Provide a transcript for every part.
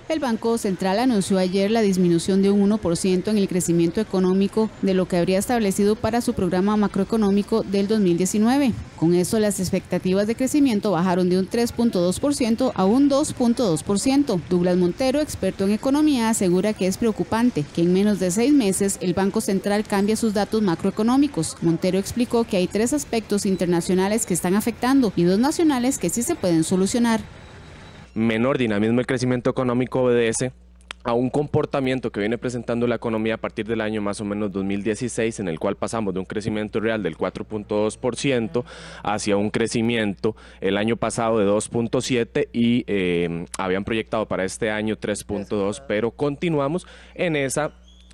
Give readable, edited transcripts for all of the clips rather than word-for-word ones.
El Banco Central anunció ayer la disminución de un 1% en el crecimiento económico de lo que habría establecido para su programa macroeconómico del 2019. Con eso, las expectativas de crecimiento bajaron de un 3.2% a un 2.2%. Douglas Montero, experto en economía, asegura que es preocupante que en menos de 6 meses el Banco Central cambie sus datos macroeconómicos. Montero explicó que hay 3 aspectos internacionales que están afectando y 2 nacionales que sí se pueden solucionar. Menor dinamismo del crecimiento económico obedece a un comportamiento que viene presentando la economía a partir del año más o menos 2016, en el cual pasamos de un crecimiento real del 4.2% hacia un crecimiento el año pasado de 2.7% y habían proyectado para este año 3.2%, pero continuamos en esa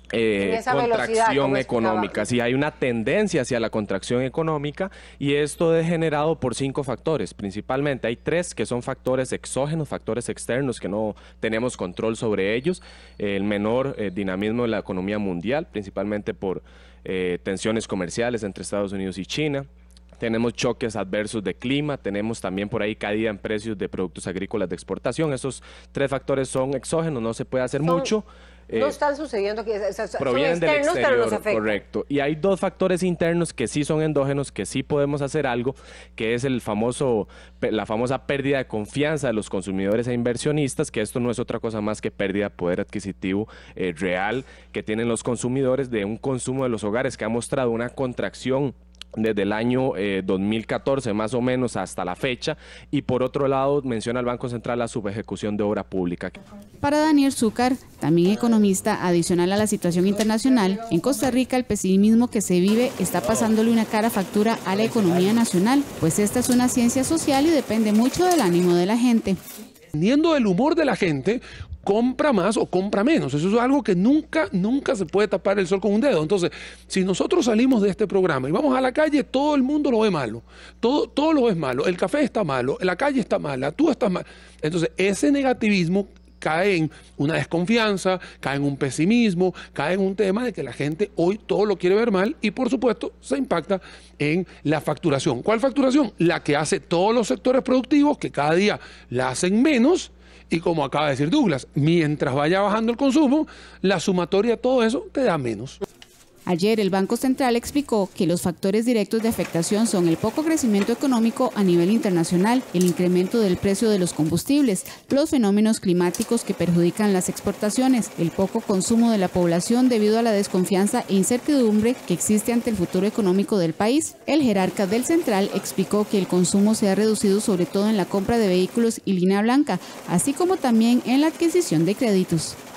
contracción económica. Sí, hay una tendencia hacia la contracción económica y esto es generado por 5 factores. Principalmente hay 3 que son factores exógenos, factores externos que no tenemos control sobre ellos. El menor dinamismo de la economía mundial, principalmente por tensiones comerciales entre Estados Unidos y China. Tenemos choques adversos de clima, tenemos también por ahí caída en precios de productos agrícolas de exportación. Esos 3 factores son exógenos, no se puede hacer mucho. No están sucediendo, provienen del exterior, pero nos afectan. correcto. Y hay 2 factores internos que sí son endógenos, que sí podemos hacer algo, que es la famosa pérdida de confianza de los consumidores e inversionistas, que esto no es otra cosa más que pérdida de poder adquisitivo real que tienen los consumidores de un consumo de los hogares que ha mostrado una contracción desde el año 2014 más o menos hasta la fecha, y por otro lado menciona el Banco Central la subejecución de obra pública. Para Daniel Zúcar, también economista, adicional a la situación internacional, en Costa Rica el pesimismo que se vive está pasándole una cara factura a la economía nacional, pues esta es una ciencia social y depende mucho del ánimo de la gente. Dependiendo del humor de la gente, compra más o compra menos. Eso es algo que nunca se puede tapar el sol con un dedo. Entonces, si nosotros salimos de este programa y vamos a la calle, todo el mundo lo ve malo. Todo lo ves malo. El café está malo, la calle está mala, tú estás mal. Entonces, ese negativismo cae en una desconfianza, cae en un pesimismo, cae en un tema de que la gente hoy todo lo quiere ver mal y por supuesto se impacta en la facturación. ¿Cuál facturación? La que hace todos los sectores productivos, que cada día la hacen menos. Y como acaba de decir Douglas, mientras vaya bajando el consumo, la sumatoria de todo eso te da menos. Ayer el Banco Central explicó que los factores directos de afectación son el poco crecimiento económico a nivel internacional, el incremento del precio de los combustibles, los fenómenos climáticos que perjudican las exportaciones, el poco consumo de la población debido a la desconfianza e incertidumbre que existe ante el futuro económico del país. El jerarca del Central explicó que el consumo se ha reducido sobre todo en la compra de vehículos y línea blanca, así como también en la adquisición de créditos.